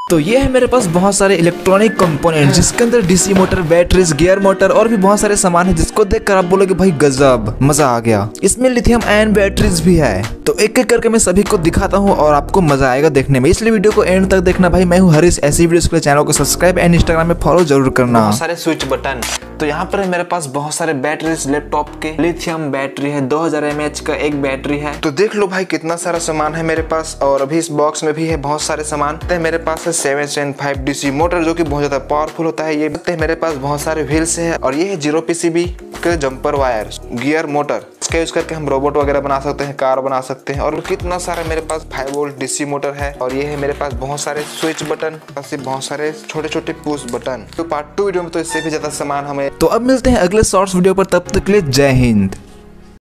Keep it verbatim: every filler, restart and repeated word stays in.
तो ये है मेरे पास बहुत सारे इलेक्ट्रॉनिक कंपोनेंट जिसके अंदर DC motor, batteries, gear motor और भी बहुत सारे सामान है जिसको देखकर आप बोलोगे भाई गजब, मजा आ गया। इसमें लिथियम आयन बैटरीज भी है। तो एक एक करके मैं सभी को दिखाता हूँ और आपको मजा आएगा देखने में, इसलिए वीडियो को एंड तक देखना भाई। मैं हूँ हरीश, ऐसी वीडियोस के लिए चैनल को सब्सक्राइब एंड इंस्टाग्राम में फॉलो जरूर करना। बहुत सारे स्विच बटन। तो यहाँ पर है मेरे पास बहुत सारे बैटरीज लैपटॉप के। लिथियम बैटरी है, दो हजार एम एच का एक बैटरी है। तो देख लो भाई कितना सारा सामान है मेरे पास। और अभी इस बॉक्स में भी है बहुत सारे सामान। मेरे पास है seven seven five DC motor जो कि बहुत ज्यादा पावरफुल होता है। ये है मेरे पास बहुत सारे व्हील्स है और ये है जीरो पीसीबी के जंपर वायर, गियर मोटर। इसका यूज करके हम रोबोट वगैरह बना सकते हैं, कार बना सकते हैं। और कितना सारा मेरे पास फाइव वोल्ट डीसी मोटर है। और ये है मेरे पास बहुत सारे स्विच बटन, बहुत सारे छोटे छोटे पुश बटन। तो पार्ट टू वीडियो में तो इससे भी ज्यादा सामान हमें। तो अब मिलते हैं अगले शॉर्ट्स वीडियो पर, तब तक के लिए जय हिंद।